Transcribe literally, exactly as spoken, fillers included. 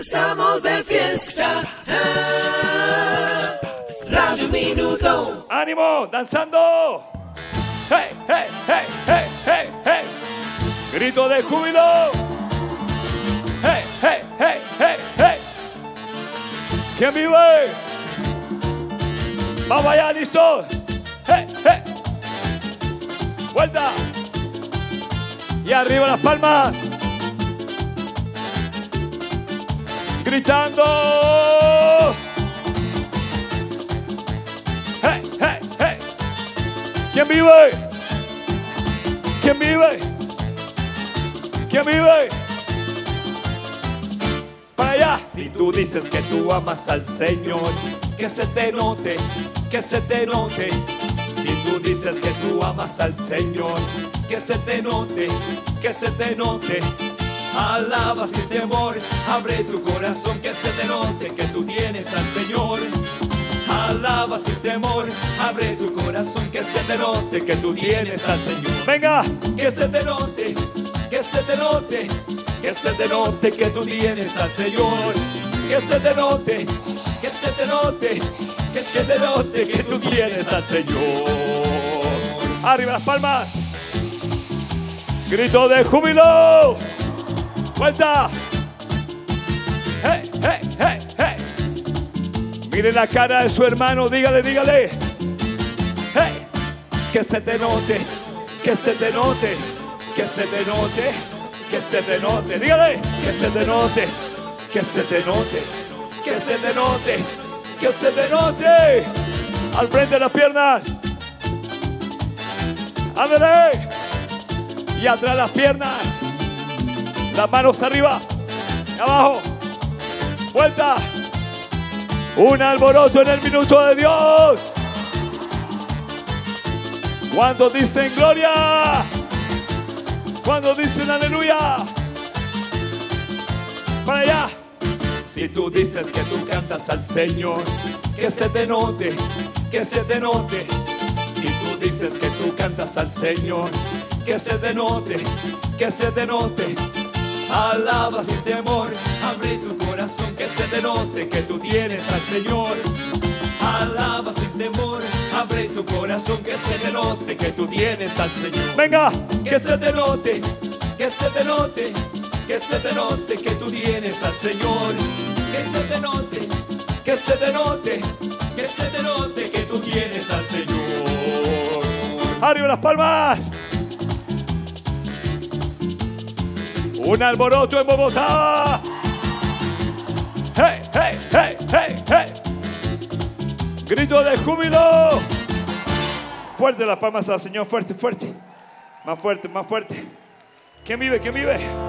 estamos de fiesta. Ah, Radio Minuto. ¡Ánimo! ¡Danzando! ¡Hey, hey, hey, hey, hey, hey! ¡Grito de júbilo! ¡Hey, hey, hey, hey, hey! ¿Quién vive? ¡Vamos allá, listos! ¡Hey, hey! ¡Vuelta! Y arriba las palmas. Gritando. ¡Hey, hey, hey! ¿Quién vive? ¿Quién vive? ¿Quién vive? Para allá. Si tú dices que tú amas al Señor, que se te note, que se te note. Si tú dices que tú amas al Señor, que se te note, que se te note. Alaba sin temor, abre tu corazón, que se te note que tú tienes al Señor. Alaba sin temor, abre tu corazón, que se te note que tú tienes al Señor. Venga, que se te note, que se te note, que se te note que tú tienes al Señor. Que se te note, que se te note, que se te note que tú tienes al Señor. Arriba las palmas. Grito de júbilo. Vuelta. Hey, hey, hey, hey. Mire la cara de su hermano, dígale, dígale. Hey, que se te note, que se te note, que se te note, que se te note. Dígale, que se te note, que se te note, que se te note, que se te note. Al frente de las piernas. Ándale. Y atrás las piernas. Las manos arriba y abajo. Vuelta. Un alboroto en el minuto de Dios. Cuando dicen gloria, cuando dicen aleluya. Para allá. Si tú dices que tú cantas al Señor, que se te note, que se te note. Si tú dices que tú cantas al Señor, que se te note, que se te note. Alaba sin temor, abre tu corazón, que se te note que tú tienes al Señor. Alaba sin temor, abre tu corazón, que se te note que tú tienes al Señor. Venga, que se te note, que se te note, que se te note que tú tienes al Señor. Que se te note, que se te note, que se te note que tú tienes al Señor. Arriba las palmas. Un alboroto en Bogotá. Hey, hey, hey, hey, hey. Grito de júbilo. Fuerte las palmas al Señor, fuerte, fuerte. Más fuerte, más fuerte. ¿Quién vive? ¿Quién vive?